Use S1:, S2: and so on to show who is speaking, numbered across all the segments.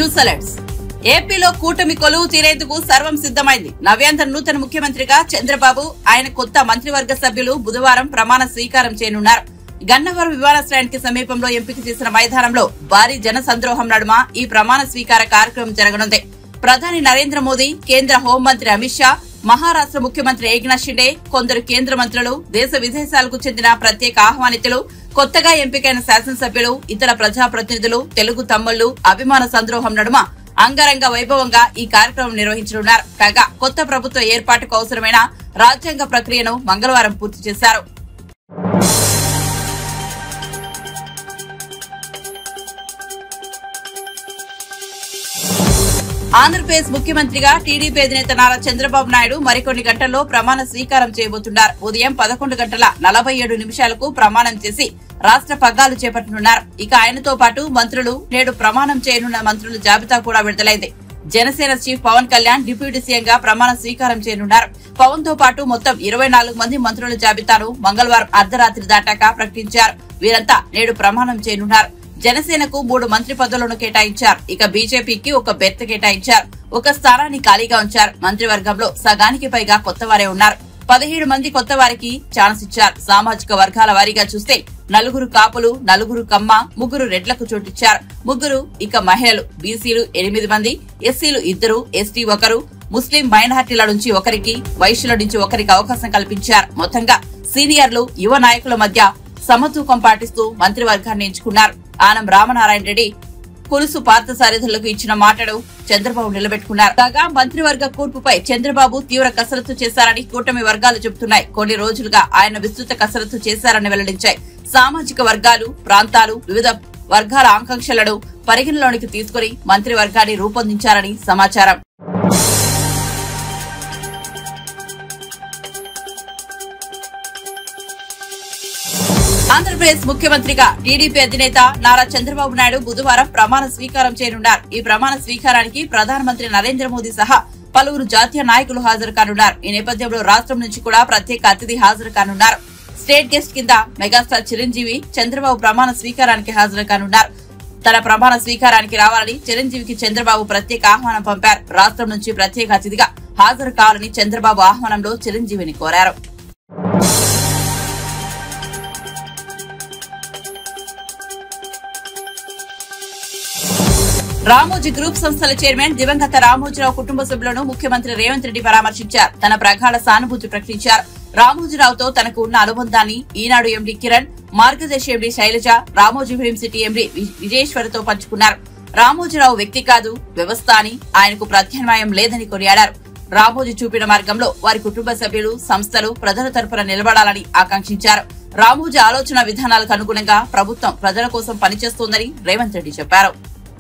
S1: News alerts. ఏపీలో కూటమి కొలువు తీరేందుకు సర్వం సిద్ధమైంది. నవ్యాంధ్ర నూతన ముఖ్యమంత్రిగా చంద్రబాబు, ఆయన కొత్త మంత్రివర్గ సభ్యులు బుధవారం ప్రమాణ స్వీకారం చేయనున్నారు. గన్నవరం విమానాశ్రయానికి సమీపంలో ఎంపిక చేసిన మైదానంలో భారీ జన సంద్రోహం నడుమ ఈ ప్రమాణ స్వీకార కార్యక్రమం జరగనుంది. ప్రధాని నరేంద్ర మోదీ, కేంద్ర హోంమంత్రి అమిత్ షా, మహారాష్ట్ర ముఖ్యమంత్రి ఏక్నాథ్ షిండే, కొందరు కేంద్ర మంత్రులు, దేశ విదేశాలకు చెందిన ప్రత్యేక ఆహ్వానితులు, కొత్తగా ఎంపికైన శాసనసభ్యులు, ఇతర ప్రజాప్రతినిధులు, తెలుగు తమ్ముళ్లు అభిమాన సంద్రోహం నడుమ అంగరంగ వైభవంగా ఈ కార్యక్రమం నిర్వహించనున్నారు. కాగా కొత్త ప్రభుత్వ ఏర్పాటుకు అవసరమైన రాజ్యాంగ ప్రక్రియను మంగళవారం పూర్తి చేశారు. ఆంధ్రప్రదేశ్ ముఖ్యమంత్రిగా టీడీపీ అధినేత నారా చంద్రబాబు నాయుడు మరికొన్ని గంటల్లో ప్రమాణ స్వీకారం చేయబోతున్నారు. ఉదయం 11:47 ప్రమాణం చేసి రాష్ట్ర పగ్గాలు చేపట్టనున్నారు. ఇక ఆయనతో పాటు మంత్రులు, నేడు ప్రమాణం చేయనున్న మంత్రుల జాబితా కూడా విడుదలైంది. జనసేన చీఫ్ పవన్ కళ్యాణ్ డిప్యూటీ సీఎంగా ప్రమాణ స్వీకారం చేయనున్నారు. పవన్ తో పాటు మొత్తం 24 మంది మంత్రుల జాబితాను మంగళవారం అర్ధరాత్రి దాటాక ప్రకటించారు. వీరంతా నేడు ప్రమాణం చేయనున్నారు. జనసేనకు 3 మంత్రి పదవులను కేటాయించారు. ఇక బీజేపీకి ఒక బెర్త్ కేటాయించారు. ఒక స్థానాన్ని ఖాళీగా ఉంచారు. మంత్రివర్గంలో సగానికి పైగా కొత్తవారే ఉన్నారు. 17 మంది కొత్త వారికి ఛాన్స్ ఇచ్చారు. సామాజిక వర్గాల వారీగా చూస్తే 4 కాపులు, 4 కమ్మ, 3 రెడ్లకు చోటిచ్చారు. 3 ఇక మహిళలు, బీసీలు 8 మంది, ఎస్సీలు 2, ఎస్టీ 1, ముస్లిం మైనార్టీల నుంచి 1కి, వైశ్యుల నుంచి 1కి అవకాశం కల్పించారు. మొత్తంగా సీనియర్లు, యువ నాయకుల మధ్య సమతూకం పాటిస్తూ మంత్రివర్గాన్ని ఎంచుకున్నారు. ఆనం రామనారాయణ రెడ్డి, పులుసు పార్థసారథులకు ఇచ్చిన మాటను చంద్రబాబు నిలబెట్టుకున్నారు. కాగా మంత్రివర్గ కూర్పుపై చంద్రబాబు తీవ్ర కసరత్తు చేశారని కూటమి వర్గాలు చెబుతున్నాయి. కొన్ని రోజులుగా ఆయన విస్తృత కసరత్తు చేశారని వెల్లడించాయి. సామాజిక వర్గాలు, ప్రాంతాలు, వివిధ వర్గాల ఆకాంక్షలను పరిగణలోనికి తీసుకుని మంత్రివర్గాన్ని రూపొందించారని సమాచారం. ఆంధ్రప్రదేశ్ ముఖ్యమంత్రిగా టీడీపీ అధినేత నారా చంద్రబాబు నాయుడు బుధవారం ప్రమాణ స్వీకారం చేయనున్నారు. ఈ ప్రమాణ స్వీకారానికి ప్రధానమంత్రి నరేంద్ర మోదీ సహా పలువురు జాతీయ నాయకులు హాజరు కానున్నారు. ఈ నేపథ్యంలో రాష్ట్రం నుంచి కూడా ప్రత్యేక అతిథి హాజరు కానున్నారు. స్టేట్ గెస్ట్ కింద మెగాస్టార్ చిరంజీవి చంద్రబాబు ప్రమాణ స్వీకారానికి హాజరు కానున్నారు. తన ప్రమాణ స్వీకారానికి రావాలని చిరంజీవికి చంద్రబాబు ప్రత్యేక ఆహ్వానం పంపారు. రాష్ట్రం నుంచి ప్రత్యేక అతిథిగా హాజరు కావాలని చంద్రబాబు ఆహ్వానంలో చిరంజీవిని కోరారు. రామోజీ గ్రూప్ సంస్థల చైర్మన్ దివంగత రామోజీరావు కుటుంబ సభ్యులను ముఖ్యమంత్రి రేవంత్ రెడ్డి పరామర్శించారు. తన ప్రగాఢ సానుభూతి ప్రకటించారు. రామోజీరావుతో తనకు ఉన్న అనుబంధాన్ని ఈనాడు MD Kiran, Margadarsi MD Shailaja, Ramoji film city MD విజయేశ్వరితో పంచుకున్నారు. రామోజీరావు వ్యక్తి కాదు, వ్యవస్థ అని, ఆయనకు ప్రత్యామ్నాయం లేదని కొనియాడారు. రామోజీ చూపిన మార్గంలో వారి కుటుంబ సభ్యులు, సంస్థలు ప్రజల తరపున నిలబడాలని ఆకాంక్షించారు. రామోజీ ఆలోచన విధానాలకు అనుగుణంగా ప్రభుత్వం ప్రజల కోసం పనిచేస్తోందని రేవంత్ రెడ్డి చెప్పారు.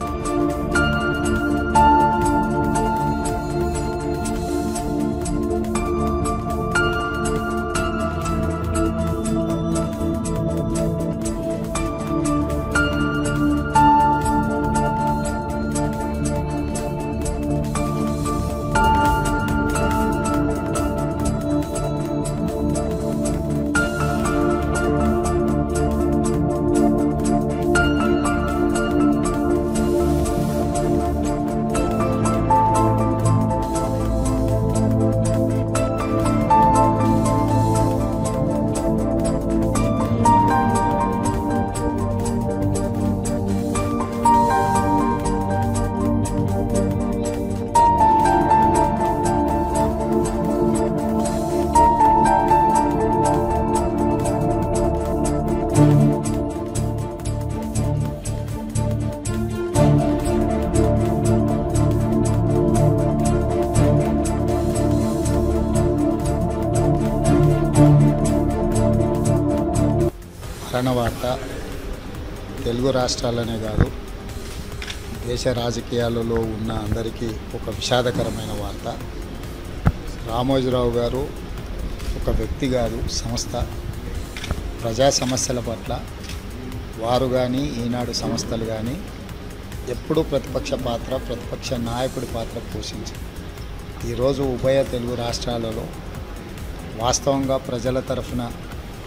S2: వార్త తెలుగు రాష్ట్రాలనే కాదు దేశ రాజకీయాలలో ఉన్న అందరికీ ఒక విషాదకరమైన వార్త. రామోజీరావు గారు ఒక వ్యక్తి కాదు, సంస్థ. ప్రజా సమస్యల పట్ల వారు కానీ ఈనాడు సంస్థలు కానీ ఎప్పుడూ ప్రతిపక్ష నాయకుడి పాత్ర పోషించారు. ఈరోజు ఉభయ తెలుగు రాష్ట్రాలలో వాస్తవంగా ప్రజల తరఫున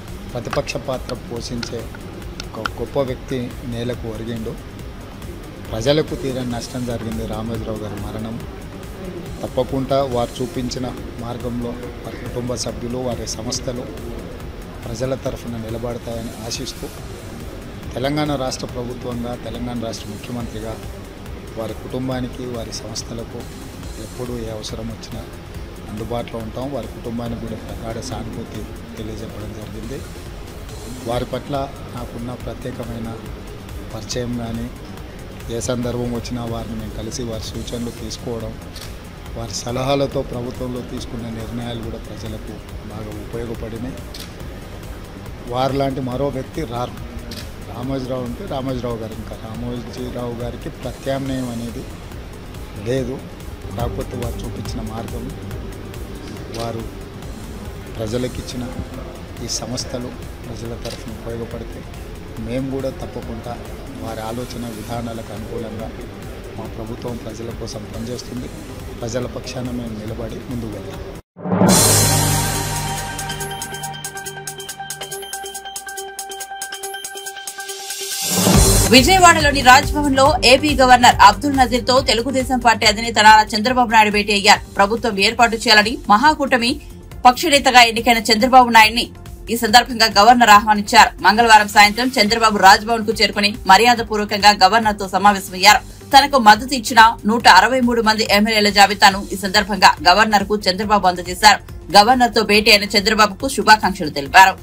S2: ప్రతిపక్ష పాత్ర పోషించే ఒక గొప్ప వ్యక్తి నేలకు ఒరిగిండు. ప్రజలకు తీరని నష్టం జరిగింది. రామోజీరావు గారి మరణం తప్పకుండా వారు చూపించిన మార్గంలో వారి కుటుంబ సభ్యులు వారి సంస్థలు ప్రజల తరఫున నిలబడతాయని ఆశిస్తూ తెలంగాణ రాష్ట్ర ప్రభుత్వంగా తెలంగాణ రాష్ట్ర ముఖ్యమంత్రిగా వారి కుటుంబానికి వారి సంస్థలకు ఎప్పుడు ఏ అవసరం వచ్చినా అందుబాటులో ఉంటాం. వారి కుటుంబానికి కూడా ప్రగాఢ సానుభూతి తెలియజెప్పడం జరిగింది. వారి పట్ల నాకున్న ప్రత్యేకమైన పరిచయం కానీ ఏ సందర్భం వచ్చినా వారిని మేము కలిసి వారి సూచనలు తీసుకోవడం, వారి సలహాలతో ప్రభుత్వంలో తీసుకున్న నిర్ణయాలు కూడా ప్రజలకు బాగా ఉపయోగపడినాయి. వారు లాంటి మరో వ్యక్తి రారు. రామోజీరావు అంటే రామోజీరావు గారు, ఇంకా రామోజీరావు గారికి ప్రత్యామ్నాయం అనేది లేదు. కాకపోతే వారు చూపించిన మార్గం, వారు ప్రజలకిచ్చిన ఈ సంస్థలు ప్రజల తరఫున ఉపయోగపడితే మేము కూడా తప్పకుండా వారి ఆలోచన విధానాలకు అనుకూలంగా మా ప్రభుత్వం ప్రజల కోసం పనిచేస్తుంది. ప్రజల పక్షాన మేము నిలబడి ముందుకు వెళ్తాం.
S1: విజయవాడలోని రాజ్భవన్ లో ఏపీ గవర్నర్ అబ్దుల్ నజీర్ తో తెలుగుదేశం పార్టీ అధినేత నారా చంద్రబాబు నాయుడు భేటీ అయ్యారు. ప్రభుత్వం ఏర్పాటు చేయాలని మహాకూటమి పక్షనేతగా ఎన్నికైన చంద్రబాబు నాయుడిని ఈ సందర్భంగా గవర్నర్ ఆహ్వానించారు. మంగళవారం సాయంత్రం చంద్రబాబు రాజ్భవన్ కు చేరుకుని మర్యాదపూర్వకంగా గవర్నర్ తో సమావేశమయ్యారు. తనకు మద్దతు ఇచ్చిన 163 మంది ఎమ్మెల్యేల జాబితాను ఈ సందర్భంగా గవర్నర్ కు చంద్రబాబు అందజేశారు. గవర్నర్ తో భేటీ అయిన చంద్రబాబుకు శుభాకాంక్షలు తెలిపారు.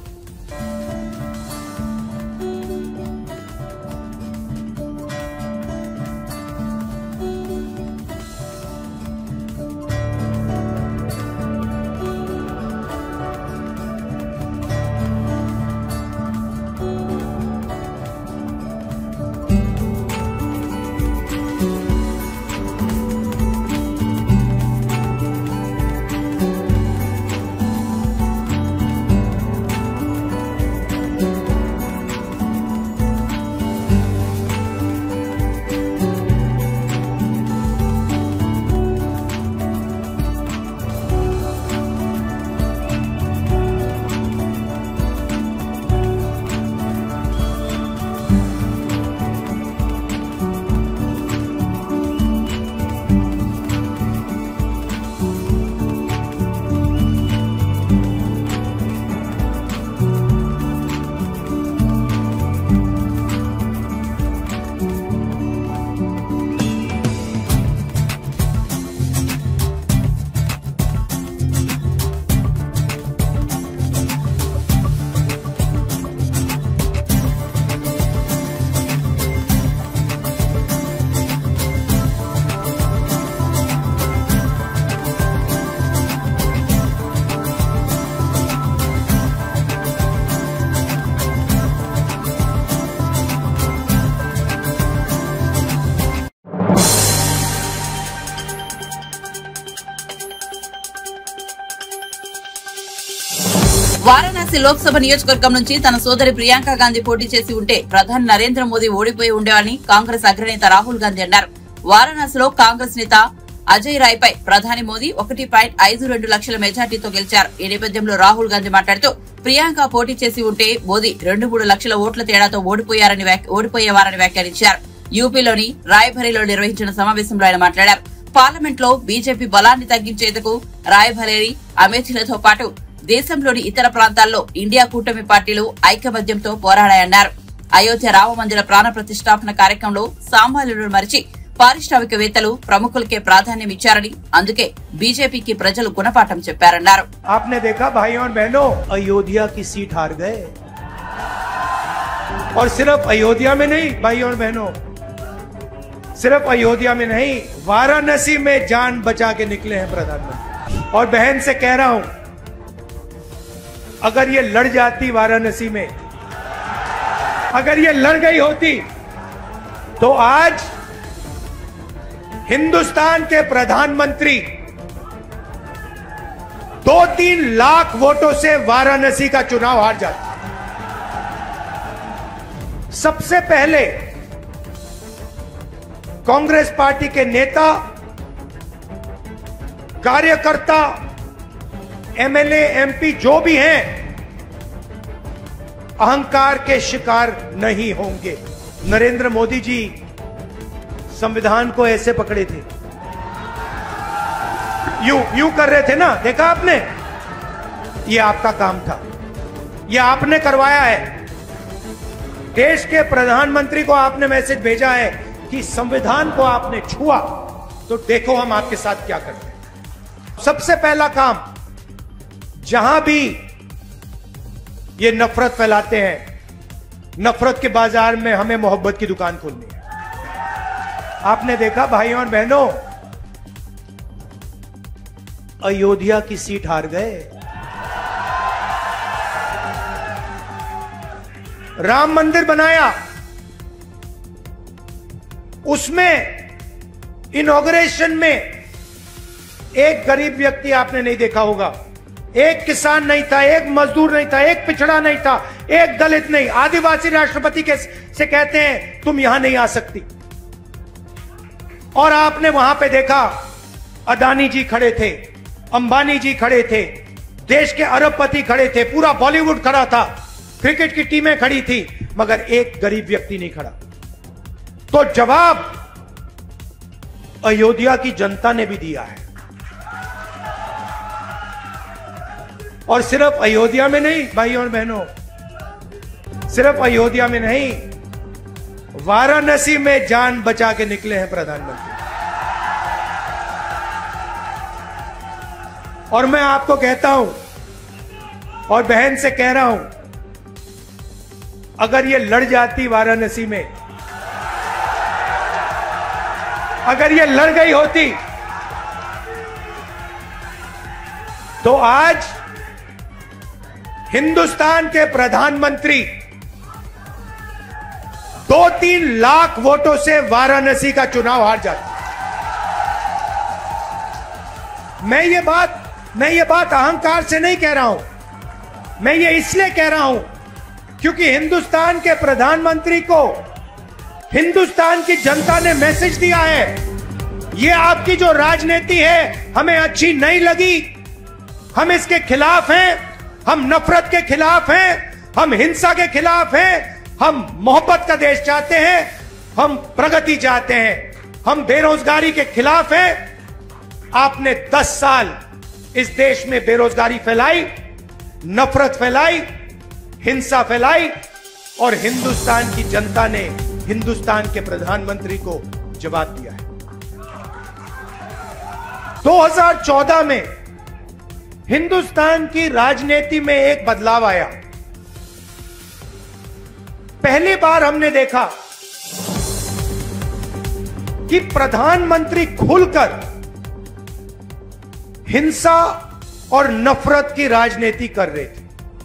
S1: వారణాసి లోక్సభ నియోజకవర్గం నుంచి తన సోదరి ప్రియాంక గాంధీ పోటీ చేసి ఉంటే ప్రధాని నరేంద్ర మోదీ ఓడిపోయి ఉండేవారని కాంగ్రెస్ అగ్రనేత రాహుల్ గాంధీ అన్నారు. వారణాసిలో కాంగ్రెస్ నేత అజయ్ రాయ్ పై ప్రధాని మోదీ 1.52 లక్షల మెజార్టీతో గెలిచారు. ఈ నేపథ్యంలో రాహుల్ గాంధీ మాట్లాడుతూ ప్రియాంక పోటీ చేసి ఉంటే మోదీ 2-3 లక్షల ఓట్ల తేడాతో ఓడిపోయేవారని వ్యాఖ్యానించారు. యూపీలోని రాయ్బరేలీలో నిర్వహించిన సమావేశంలో ఆయన మాట్లాడారు. పార్లమెంట్ లో బీజేపీ బలాన్ని తగ్గించేందుకు రాయ్బరేలీ, అమేథీలతో పాటు దేశంలోని ఇతర ప్రాంతాల్లో ఇండియా కూటమి పార్టీలు ఐకమత్యంతో పోరాడాయన్నారు. అయోధ్య రామ మందిర ప్రాణ ప్రతిష్టాపన కార్యక్రమంలో సామాన్యులను మరిచి పారిశ్రామికవేత్తలు ప్రముఖులకే ప్రాధాన్యం ఇచ్చారని అందుకే బీజేపీకి ప్రజలు గుణపాఠం చెప్పారన్నారు.
S3: आपने देखा भाइयों और बहनों, अयोध्या की सीट हार गए और सिर्फ अयोध्या में नहीं भाइयों और बहनों, सिर्फ अयोध्या में नहीं, वाराणसी में जान बचा के निकले हैं प्रधानमंत्री। और बहन से कह रहा हूं, अगर ये लड़ जाती वाराणसी में, अगर ये लड़ गई होती तो आज हिंदुस्तान के प्रधानमंत्री 2-3 लाख वोटों से वाराणसी का चुनाव हार जाते। सबसे पहले कांग्रेस पार्टी के नेता, कार्यकर्ता, एमएलए, एमपी जो भी हैं, अहंकार के शिकार नहीं होंगे। नरेंद्र मोदी जी संविधान को ऐसे पकड़े थे, यूं कर रहे थे ना, देखा आपने? ये आपका काम था, ये आपने करवाया है। देश के प्रधानमंत्री को आपने मैसेज भेजा है कि संविधान को आपने छुआ तो देखो हम आपके साथ क्या करते हैं। सबसे पहला काम, जहां भी ये नफरत फैलाते हैं, नफरत के बाजार में हमें मोहब्बत की दुकान खोलनी है। आपने देखा भाइयों और बहनों, अयोध्या की सीट हार गए, राम मंदिर बनाया, उसमें इनॉग्रेशन में एक गरीब व्यक्ति आपने नहीं देखा होगा, एक किसान नहीं था, एक मजदूर नहीं था, एक पिछड़ा नहीं था, एक दलित नहीं, आदिवासी राष्ट्रपति से कहते हैं तुम यहां नहीं आ सकती। और आपने वहां पे देखा अदानी जी खड़े थे, अंबानी जी खड़े थे, देश के अरबपति खड़े थे, पूरा बॉलीवुड खड़ा था, क्रिकेट की टीमें खड़ी थी, मगर एक गरीब व्यक्ति नहीं खड़ा। तो जवाब अयोध्या की जनता ने भी दिया है। और सिर्फ अयोध्या में नहीं भाइयों और बहनों, सिर्फ अयोध्या में नहीं, वाराणसी में जान बचा के निकले हैं प्रधानमंत्री। और मैं आपको कहता हूं और बहन से कह रहा हूं, अगर ये लड़ जाती वाराणसी में, अगर ये लड़ गई होती, तो आज हिंदुस्तान के प्रधानमंत्री 2-3 लाख वोटों से वाराणसी का चुनाव हार जाते। मैं ये बात अहंकार से नहीं कह रहा हूं, मैं ये इसलिए कह रहा हूं क्योंकि हिंदुस्तान के प्रधानमंत्री को हिंदुस्तान की जनता ने मैसेज दिया है, ये आपकी जो राजनीति है हमें अच्छी नहीं लगी, हम इसके खिलाफ हैं, हम नफरत के खिलाफ हैं, हम हिंसा के खिलाफ हैं, हम मोहब्बत का देश चाहते हैं, हम प्रगति चाहते हैं, हम बेरोजगारी के खिलाफ हैं। आपने 10 साल इस देश में बेरोजगारी फैलाई, नफरत फैलाई, हिंसा फैलाई, और हिंदुस्तान की जनता ने हिंदुस्तान के प्रधानमंत्री को जवाब दिया है। 2014 में हिंदुस्तान की राजनीति में एक बदलाव आया। पहली बार हमने देखा कि प्रधानमंत्री खुलकर हिंसा और नफरत की राजनीति कर रहे थे,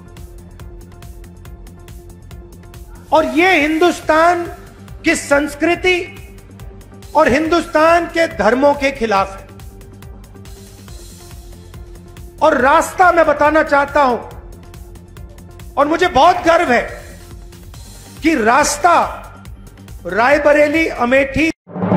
S3: और यह हिंदुस्तान की संस्कृति और हिंदुस्तान के धर्मों के खिलाफ है। और रास्ता मैं बताना चाहता हूं, और मुझे बहुत गर्व है कि रास्ता रायबरेली अमेठी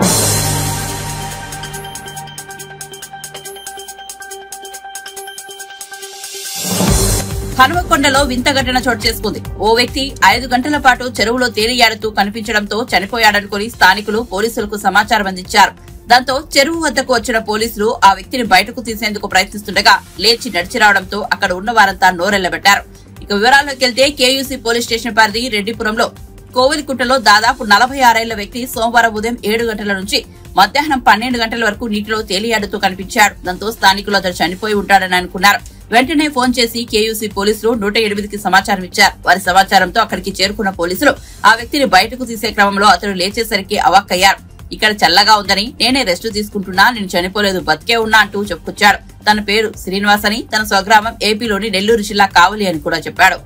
S1: హనుమకొండలో వింత ఘటన చోటు చేసుకుంది. ఓ వ్యక్తి 5 గంటల పాటు చెరువులో తేలియాడుతూ కనిపించడంతో చనిపోయాడనుకుని స్థానికులు పోలీసులకు సమాచారం అందించారు. దాంతో చెరువు వద్దకు వచ్చిన పోలీసులు ఆ వ్యక్తిని బయటకు తీసేందుకు ప్రయత్నిస్తుండగా లేచి నడిచి రావడంతో అక్కడ ఉన్న వారంతా నోరెళ్లబెట్టారు. ఇక వివరాల్లోకి వెళ్తే కేయూసీ పోలీస్ స్టేషన్ పరిధి రెడ్డిపురంలో కోవిలికుంటలో దాదాపు 46 ఏళ్ల వ్యక్తి సోమవారం ఉదయం 7 గంటల నుంచి మధ్యాహ్నం 12 గంటల వరకు నీటిలో తేలియాడుతూ కనిపించాడు. దాంతో స్థానికులు అతడు చనిపోయి ఉంటాడని అనుకున్నారు. వెంటనే ఫోన్ చేసి కేయూసీ పోలీసులు 108కి సమాచారం ఇచ్చారు. వారి సమాచారంతో అక్కడికి చేరుకున్న పోలీసులు ఆ వ్యక్తిని బయటకు తీసే క్రమంలో అతడు లేచేసరికి అవాక్కయ్యారు. ఇక్కడ చల్లగా ఉందని, నేనే రెస్ట్ తీసుకుంటున్నా, నేను చనిపోలేదు, బతికే ఉన్నా అంటూ చెప్పుకొచ్చాడు. తన పేరు శ్రీనివాస్ అని, తన స్వగ్రామం ఏపీలోని నెల్లూరు జిల్లా కావలి అని కూడా చెప్పాడు.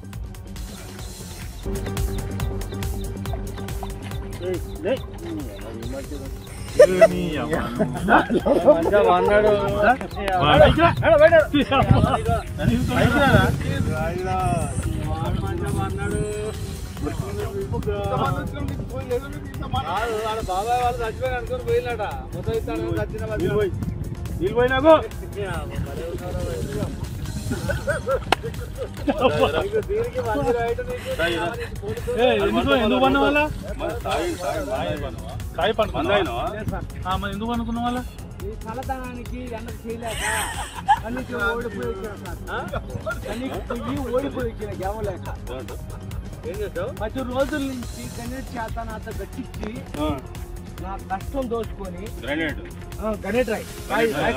S4: బాబాయ్ వాళ్ళు చచ్చిపోయిన అనుకుని పోయినాడ మొత్తం ఇస్తాను నీళ్ళు పోయినాకు దీనికి మంచి రైట్ ఎందుకు పన్న వాళ్ళ సాయి పండుకున్నాను మరి ఎందుకు అనుకున్నాం వాళ్ళ
S5: ఈ చల్లదనానికి ఎండకు చేయలేక కనీకి ఓడిపోయి వచ్చిన గెవలేక
S4: ఏం చేస్తావు
S5: 10 రోజుల నుంచి గణేట్ చేత నాతో గట్టించి నా కష్టం దోచుకొని గణేట్ రాయ్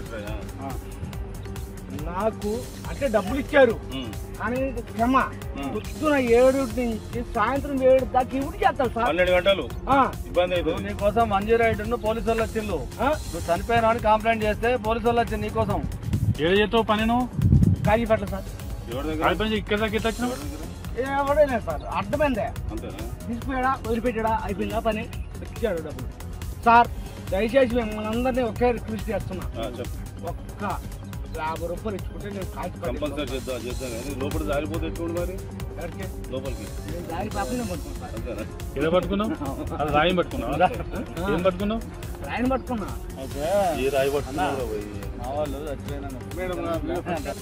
S5: నాకు అంటే డబ్బులు ఇచ్చారు కానీ క్షమ పొద్దున 7 నుంచి సాయంత్రం 7 దాకా ఇవి చేస్తారు సార్
S4: 12 గంటలు ఇబ్బంది అవుతుంది నీకోసం మంజూరైడ్ పోలీసు వాళ్ళు వచ్చిండు నువ్వు చనిపోయినా అని కంప్లైంట్ చేస్తే పోలీసు వాళ్ళు వచ్చింది నీకోసం ఏడు చేస్తావు పని నువ్వు
S5: కాజీపేట సార్
S4: ఇక్కడ దాకా ఎట్లా వచ్చినావు
S5: ఎవడైనా సార్ అర్థమైందే తీసుకుపోయాడా వదిలిపెట్టాడా అయిపోయిందా పని ఇచ్చాడు డబ్బులు సార్ దయచేసి మిమ్మల్ని అందరినీ ఒకే రిక్వెస్ట్ చేస్తున్నా ఒక్క 50 రూపాయలు ఇచ్చుకుంటే నేను
S4: కంపల్సరీ చేద్దాం కానీ లోపల జారిపోతే ఎట్లుండి మరి లోపలికి
S5: నేను దారి పాపనే పట్టుకున్నాను సార్
S4: ఏదో పట్టుకున్నావు అది రాయి పట్టుకున్నావు ఏం పట్టుకున్నావు
S5: రాయిని పట్టుకున్నా
S4: అయితే ఈ రాయి పట్టుకున్నావు మా వాళ్ళు చచ్చిపోయినా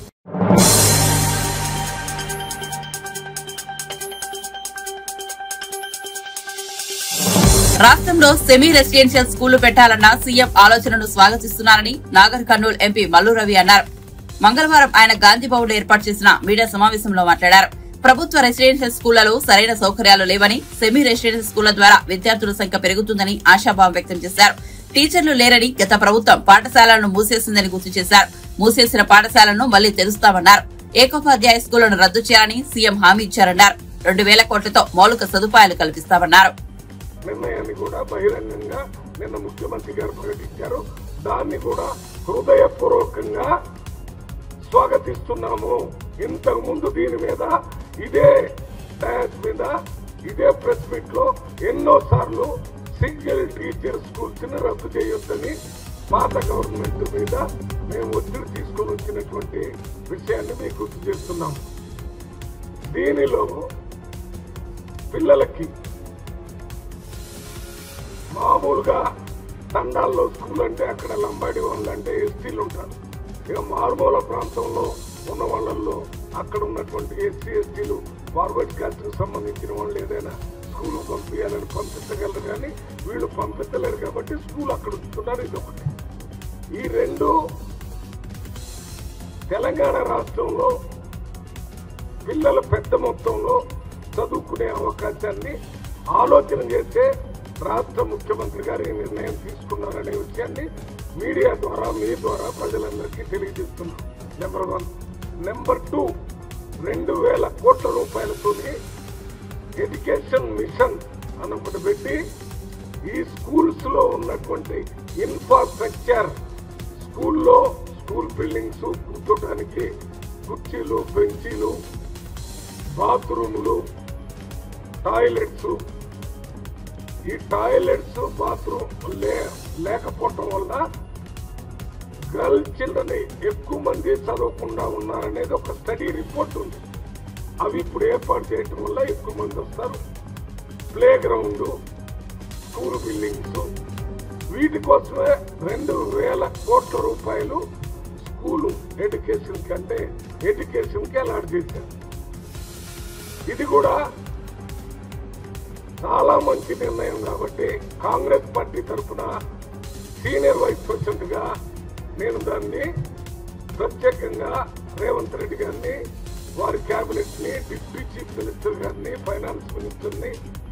S1: రాష్ట్రంలో సెమీ రెసిడెన్షియల్ స్కూళ్లు పెట్టాలన్న సీఎం ఆలోచనను స్వాగతిస్తున్నారని నాగర్ కర్నూల్ ఎంపీ మల్లు రవి అన్నారు. మంగళవారం ఆయన గాంధీభవన్ లో ఏర్పాటు చేసిన మీడియా సమావేశంలో మాట్లాడారు. ప్రభుత్వ రెసిడెన్షియల్ స్కూళ్లలో సరైన సౌకర్యాలు లేవని, సెమీ రెసిడెన్షియల్ స్కూళ్ల ద్వారా విద్యార్థుల సంఖ్య పెరుగుతుందని ఆశాభావం వ్యక్తం చేశారు. టీచర్లు లేరని గత ప్రభుత్వం పాఠశాలలను మూసేసిందని గుర్తు చేశారు. మూసేసిన పాఠశాలను మళ్లీ తెరుస్తామన్నారు. ఏకోపాధ్యాయ స్కూళ్లను రద్దు చేయాలని సీఎం హామీ ఇచ్చారన్నారు. 2,000 కోట్లతో మౌలిక సదుపాయాలు కల్పిస్తామన్నారు.
S6: నిర్ణయాన్ని కూడా బహిరంగంగా నిన్న ముఖ్యమంత్రి గారు ప్రకటించారు. దాన్ని కూడా హృదయపూర్వకంగా స్వాగతిస్తున్నాము. ఇంతకు ముందు దీని మీద ఇదే డయాస్ మీద ఇదే ప్రెస్ మీట్ లో ఎన్నో సార్లు సింగిల్ టీచర్ స్కూల్స్ ని రద్దు చేయొద్దని పాత గవర్నమెంట్ మీద మేము ఒత్తిడి తీసుకొని వచ్చినటువంటి విషయాన్ని మీకు గుర్తు చేస్తున్నాం. దీనిలో పిల్లలకి మామూలుగా తండాల్లో స్కూల్ అంటే అక్కడ లంబాడి వాళ్ళు అంటే ఎస్టీలు ఉంటారు. ఇక మారుమూల ప్రాంతంలో ఉన్న వాళ్ళల్లో అక్కడ ఉన్నటువంటి ఎస్సీ ఎస్టీలు ఫార్వర్డ్ క్యాస్ట్ కు సంబంధించిన వాళ్ళు ఏదైనా స్కూల్ పంపించాలని పంపించగలరు కానీ వీళ్ళు పంపించలేరు కాబట్టి స్కూల్ అక్కడ ఉంచుతున్నారు. ఇది ఒకటి. ఈ రెండు తెలంగాణ రాష్ట్రంలో పిల్లలు పెద్ద మొత్తంలో చదువుకునే అవకాశాన్ని ఆలోచన చేస్తే రాష్ట్ర ముఖ్యమంత్రి గారు ఈ నిర్ణయం తీసుకున్నారనే విషయాన్ని మీడియా ద్వారా మీ ద్వారా ప్రజలందరికీ తెలియజేస్తున్నాం. నెంబర్ 1. నెంబర్ 2, 2,000 కోట్ల రూపాయలతో ఎడ్యుకేషన్ మిషన్ అని ఒకటి పెట్టి ఈ స్కూల్స్ లో ఉన్నటువంటి ఇన్ఫ్రాస్ట్రక్చర్ స్కూల్లో స్కూల్ బిల్డింగ్స్ కూర్చోడానికి కుర్చీలు, బెంచీలు, బాత్రూములు, టాయిలెట్స్, ఈ టాయిలెట్స్ బాత్రూమ్ లేకపోవటం వల్ల గర్ల్ చిల్డ్రన్ ఎక్కువ మంది చదవకుండా ఉన్నారనేది ఒక స్టడీ రిపోర్ట్ ఉంది. అవి ఇప్పుడు ఏర్పాటు చేయటం వల్ల ఎక్కువ మంది వస్తారు. ప్లే గ్రౌండ్, స్కూల్ బిల్డింగ్స్, వీటి కోసమే 2,000 కోట్ల రూపాయలు స్కూల్ ఎడ్యుకేషన్ కంటే ఎడ్యుకేషన్ కి అలాట్ చేశారు. ఇది కూడా చాలా మంచి నిర్ణయం కాబట్టి కాంగ్రెస్ పార్టీ తరఫున సీనియర్ వైస్ ప్రెసిడెంట్ గా నేను దాన్ని ప్రత్యేకంగా రేవంత్ రెడ్డి గారిని, వారి కేబినెట్ ని, డిప్యూటీ చీఫ్ మినిస్టర్ గారిని, ఫైనాన్స్ మినిస్టర్ ని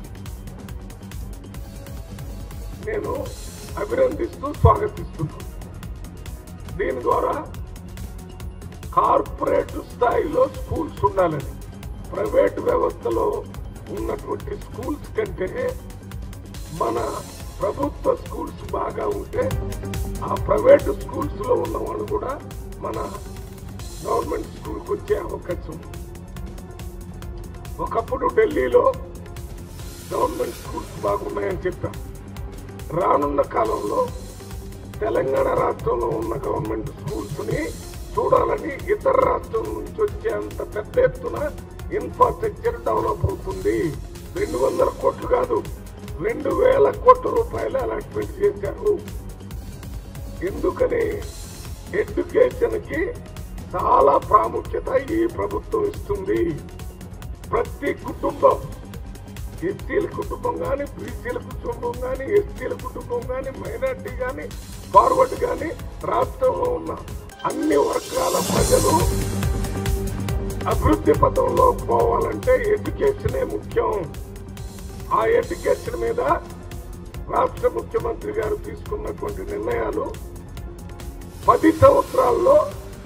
S6: నేను అభినందిస్తూ స్వాగతిస్తున్నాను. దీని ద్వారా కార్పొరేట్ స్థాయిలో స్కూల్స్ ఉండాలని, ప్రైవేట్ వ్యవస్థలో ఉన్నటువంటి స్కూల్స్ కంటే మన ప్రభుత్వ స్కూల్స్ బాగా ఉంటే ఆ ప్రైవేట్ స్కూల్స్ లో ఉన్న వాళ్ళు కూడా మన గవర్నమెంట్ స్కూల్కి వచ్చే అవకాశం ఉంది. ఒకప్పుడు ఢిల్లీలో గవర్నమెంట్ స్కూల్స్ బాగున్నాయని చెప్పాం. రానున్న కాలంలో తెలంగాణ రాష్ట్రంలో ఉన్న గవర్నమెంట్ స్కూల్స్ ని చూడాలని ఇతర రాష్ట్రం నుంచి వచ్చే అంత పెద్ద ఎత్తున ఇన్ఫ్రాస్ట్రక్చర్ డెవలప్ అవుతుంది. 200 కోట్లు కాదు, 2,000 కోట్ల రూపాయలు అలాట్మెంట్ చేశారు. ఎందుకని ఎడ్యుకేషన్ కి చాలా ప్రాముఖ్యత ఈ ప్రభుత్వం ఇస్తుంది. ప్రతి కుటుంబం ఎస్టీల కుటుంబం కానీ, బీసీల కుటుంబం కానీ, ఎస్టీల కుటుంబం కానీ, మైనార్టీ కానీ, ఫార్వర్డ్ కానీ రాష్ట్రంలో ఉన్న అన్ని వర్గాల ప్రజలు అభివృద్ధి పథంలో పోవాలంటే ఎడ్యుకేషనే ముఖ్యం. ఆ ఎడ్యుకేషన్ మీద రాష్ట్ర ముఖ్యమంత్రి గారు తీసుకున్నటువంటి నిర్ణయాలు 10 సంవత్సరాల్లో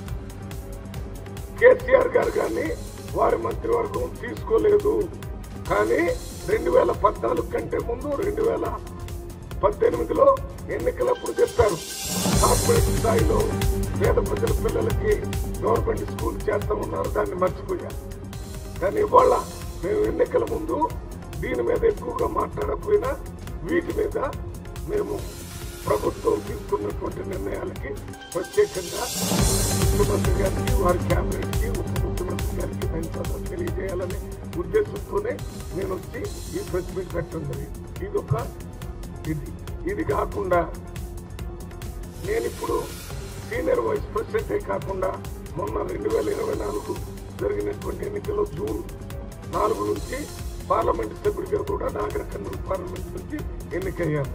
S6: కేసీఆర్ గారు కానీ వారి మంత్రివర్గం తీసుకోలేదు. కానీ 2014 కంటే ముందు 2018లో ఎన్నికలప్పుడు చెప్పారు కార్పొరేట్ స్థాయిలో పేద ప్రజల పిల్లలకి గవర్నమెంట్ స్కూల్ చేస్తామన్నారు, దాన్ని మర్చిపోయారు. కానీ ఇవాళ మేము ఎన్నికల ముందు దీని మీద ఎక్కువగా మాట్లాడకపోయినా వీటి మీద మేము ప్రభుత్వం తీసుకున్నటువంటి నిర్ణయాలకి ప్రత్యేకంగా ముఖ్యమంత్రి గారికి, వారి క్యాబినెట్ కి, ఉప ముఖ్యమంత్రి గారికి ధన్యవాదాలు తెలియజేయాలనే ఉద్దేశంతోనే నేను వచ్చి ఈ ప్రెస్ మీట్ పెట్టడం జరిగింది. ఇది కాకుండా నేను ఇప్పుడు సీనియర్ వైస్ ప్రెసిడెంటే కాకుండా మొన్న 2024 జరిగినటువంటి ఎన్నికల్లో జూన్ 4 నుంచి పార్లమెంట్ సభ్యుడిగా కూడా నాగర్ కర్నూలు పార్లమెంట్ నుంచి ఎన్నికయ్యాను.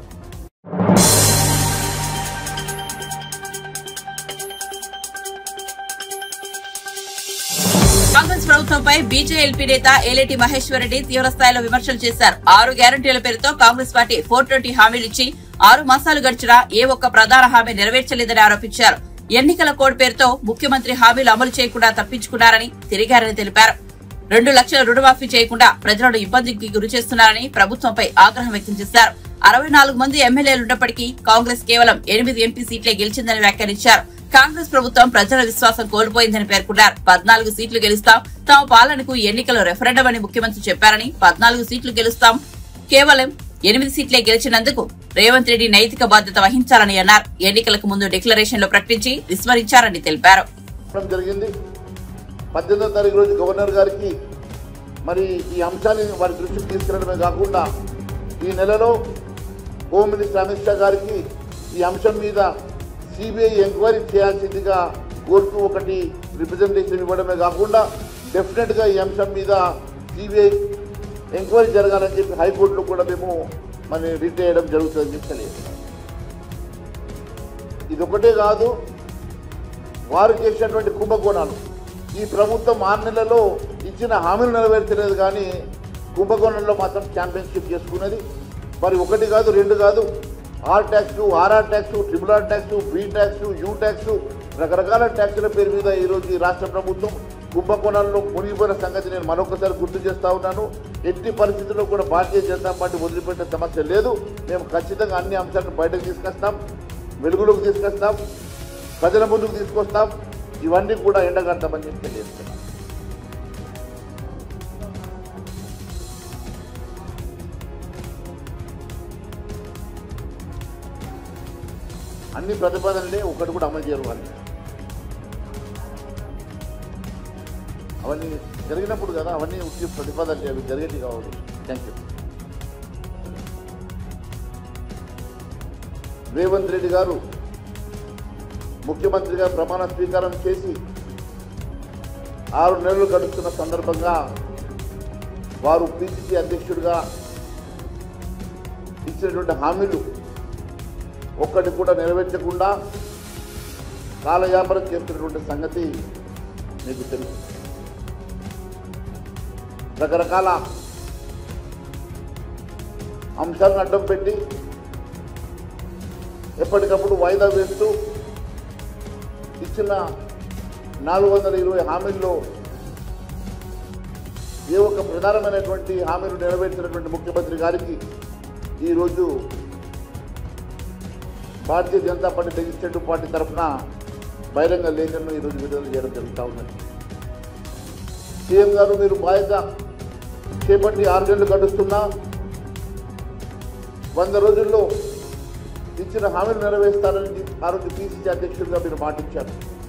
S1: కాంగ్రెస్ ప్రభుత్వంపై బీజేఎల్పీ నేత ఏలేటి మహేశ్వర్ రెడ్డి తీవ్రస్థాయిలో విమర్శలు చేశారు. 6 గ్యారంటీల పేరుతో కాంగ్రెస్ పార్టీ 420 హామీలిచ్చి 6 మాసాలు గడిచినా ఏ ఒక్క ప్రధాన హామీ నెరవేర్చలేదని ఆరోపించారు. ఎన్నికల కోడ్ పేరుతో ముఖ్యమంత్రి హామీలు అమలు చేయకుండా తప్పించుకున్నారని, తిరిగారని తెలిపారు. 2 లక్షల రుణమాఫీ చేయకుండా ప్రజలను ఇబ్బందికి గురి చేస్తున్నారని ప్రభుత్వంపై ఆగ్రహం వ్యక్తం చేశారు. 64 మంది ఎమ్మెల్యేలున్నప్పటికీ కాంగ్రెస్ కేవలం 8 ఎంపీ సీట్లే గెలిచిందని వ్యాఖ్యానించారు. కాంగ్రెస్ ప్రభుత్వం ప్రజల విశ్వాసం కోల్పోయిందని పేర్కొన్నారు. 14 సీట్లు గెలుస్తాం, తమ పాలనకు ఎన్నికలు రెఫరెండం అని ముఖ్యమంత్రి చెప్పారని, 14 సీట్లు గెలుస్తాం, కేవలం 8 సీట్లే గెలిచినందుకు రేవంత్ రెడ్డి నైతిక బాధ్యత వహించాలని అన్నారు. ఎన్నికలకు ముందు డిక్లరేషన్లు ప్రకటించి విస్మరించారని తెలిపారు.
S7: 18వ తారీఖు రోజు గవర్నర్ గారికి మరి ఈ అంశాన్ని వారి దృష్టికి తీసుకెళ్లడమే కాకుండా ఈ నెలలో హోమ్ మినిస్టర్ అమిత్ షా గారికి ఈ అంశం మీద సిబిఐ ఎంక్వైరీ చేయాల్సిందిగా కోర్టు ఒకటి రిప్రజెంటేషన్ ఇవ్వడమే కాకుండా డెఫినెట్గా ఈ అంశం మీద సిబిఐ ఎంక్వైరీ జరగాలని చెప్పి హైకోర్టులో కూడా మేము మరి రిట్ చేయడం జరుగుతుందని చెప్పి తెలియజేస్తాం. ఇదొకటే కాదు, వారు చేసినటువంటి కుంభకోణాలు ఈ ప్రభుత్వం 6 నెలల్లో ఇచ్చిన హామీలు నెరవేర్చలేదు, కానీ కుంభకోణంలో మాత్రం ఛాంపియన్షిప్ చేసుకున్నది. మరి 1 కాదు 2 కాదు, R tax, RR tax, triple tax, B tax, U tax, రకరకాల ట్యాక్సుల పేరు మీద ఈరోజు ఈ రాష్ట్ర ప్రభుత్వం కుంభకోణాల్లో మునిగిపోయిన సంగతి నేను మరొకసారి గుర్తు చేస్తా ఉన్నాను. ఎట్టి పరిస్థితుల్లో కూడా భారతీయ జనతా పార్టీ వదిలిపెట్టే సమస్య లేదు. మేము ఖచ్చితంగా అన్ని అంశాలను బయటకు తీసుకొస్తాం, వెలుగులోకి తీసుకొస్తాం, ప్రజల ముందుకు తీసుకొస్తాం. ఇవన్నీ కూడా ఎండగడతామని చెప్పి తెలియజేస్తున్నాం. అన్ని ప్రతిపాదనలే ఒకటి కూడా అమలు చేయరు వాళ్ళు. అవన్నీ జరిగినప్పుడు కదా అవన్నీ ఉచిత ప్రతిపాదనలు అవి జరిగేవి కావాలి. Thank you. రేవంత్ రెడ్డి గారు ముఖ్యమంత్రిగా ప్రమాణ స్వీకారం చేసి 6 నెలలు గడుస్తున్న సందర్భంగా వారు పిసిసి అధ్యక్షుడిగా ఇచ్చినటువంటి హామీలు ఒక్కటి కూడా నెరవేర్చకుండా కాలయాపనం చేస్తున్నటువంటి సంగతి మీకు తెలుసు. రకరకాల అంశాలను అడ్డం పెట్టి ఎప్పటికప్పుడు వాయిదా వేస్తూ ఇచ్చిన 420 హామీల్లో ఏ ఒక్క ప్రధానమైనటువంటి హామీలు నెరవేర్చినటువంటి ముఖ్యమంత్రి గారికి ఈరోజు Bharatiya Janata party legislative party తరఫున బహిరంగ లేఖను ఈరోజు విడుదల చేయడం జరుగుతూ ఉన్నది. సీఎం గారు మీరు బాధ్యత చేపట్టి 6 నెలలు గడుస్తున్నా 100 రోజుల్లో ఇచ్చిన హామీలు నెరవేరుస్తారని ఆ రోజు పిసిసి అధ్యక్షుడిగా మీరు మాటించారు.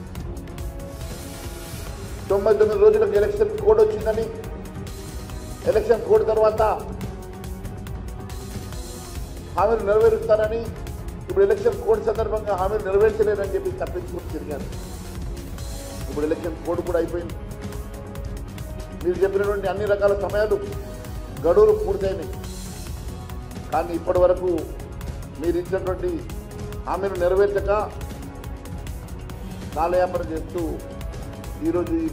S7: 99 రోజులకు ఎలక్షన్ కోడ్ వచ్చిందని, ఎలక్షన్ కోడ్ తర్వాత హామీలు నెరవేరుస్తారని, ఇప్పుడు ఎలక్షన్ కోడ్ సందర్భంగా హామీలు నెరవేర్చలేదని చెప్పి తప్పించుకుని తిరిగారు. ఇప్పుడు ఎలక్షన్ కోడ్ కూడా అయిపోయింది. మీరు చెప్పినటువంటి అన్ని రకాల సమయాలు గడువులు పూర్తయినాయి. కానీ ఇప్పటి వరకు మీరు ఇచ్చినటువంటి హామీలు నెరవేర్చక కాలయాపన చేస్తూ ఈరోజు ఈ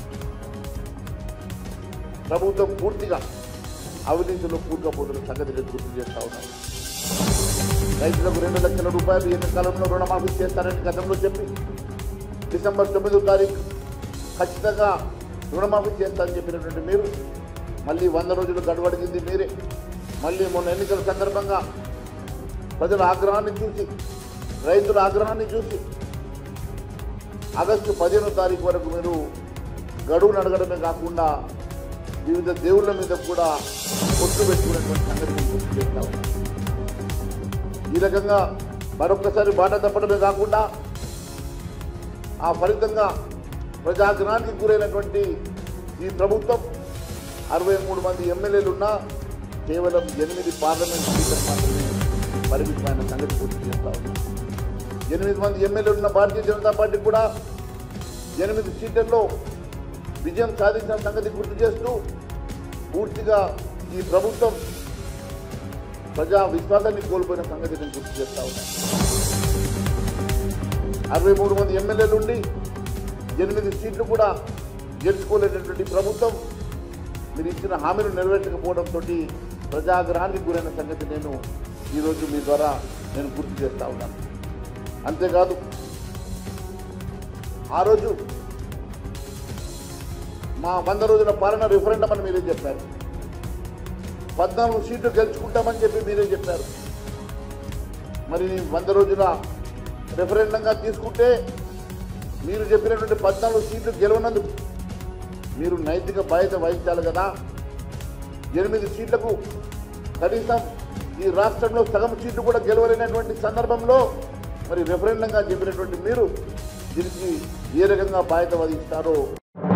S7: ప్రభుత్వం పూర్తిగా అవినీతిలో కూరుకుపోతున్న సంగతి గుర్తు చేస్తా ఉన్నాం. రైతులకు 2 లక్షల రూపాయలు ఎన్నికలంలో రుణమాఫీ చేస్తారని గతంలో చెప్పి డిసెంబర్ 9వ తారీఖు ఖచ్చితంగా రుణమాఫీ చేస్తారని చెప్పినటువంటి మీరు మళ్ళీ 100 రోజులు గడువడిగింది మీరే. మళ్ళీ మొన్న ఎన్నికల సందర్భంగా ప్రజల ఆగ్రహాన్ని చూసి, రైతుల ఆగ్రహాన్ని చూసి ఆగస్టు 15వ తారీఖు వరకు మీరు గడువును అడగడమే కాకుండా వివిధ దేవుళ్ళ మీద కూడా పొట్టు పెట్టుకున్నటువంటి సంగతిని గుర్తు చేస్తా ఉన్నాం. ఈ రకంగా మరొక్కసారి బాట తప్పడమే కాకుండా ఆ ఫలితంగా ప్రజాగ్రహానికి గురైనటువంటి ఈ ప్రభుత్వం 63 మంది ఎమ్మెల్యేలున్నా కేవలం 8 పార్లమెంట్ సీట్లకు మాత్రమే పరిమితమైన సంగతి గుర్తు చేస్తా ఉన్నాం. 8 మంది ఎమ్మెల్యేలున్న భారతీయ జనతా పార్టీ కూడా 8 సీట్లలో విజయం సాధించిన సంగతి గుర్తు చేస్తూ పూర్తిగా ఈ ప్రభుత్వం ప్రజా విశ్వాసాన్ని కోల్పోయిన సంగతి నేను గుర్తు చేస్తా ఉన్నాను. 63 మంది ఎమ్మెల్యేలుండి 8 సీట్లు కూడా గెలుచుకోలేనటువంటి ప్రభుత్వం మీరు ఇచ్చిన హామీలు నెరవేర్చకపోవడంతో ప్రజాగ్రహానికి గురైన సంగతి నేను ఈరోజు మీ ద్వారా నేను గుర్తు చేస్తా ఉన్నాను. అంతేకాదు ఆ రోజు మా 100 రోజుల పాలన రిఫరెండం అని మీరే చెప్పారు. 14 సీట్లు గెలుచుకుంటామని చెప్పి మీరే చెప్పారు. మరి 100 రోజుల రెఫరెండంగా తీసుకుంటే మీరు చెప్పినటువంటి 14 సీట్లు గెలవనందుకు మీరు నైతిక బాధ్యత వహించాలి కదా. 8 సీట్లకు కనీసం ఈ రాష్ట్రంలో సగం సీట్లు కూడా గెలవలేనటువంటి సందర్భంలో మరి రెఫరెండంగా చెప్పినటువంటి మీరు దీనికి ఏ రకంగా బాధ్యత వహిస్తారో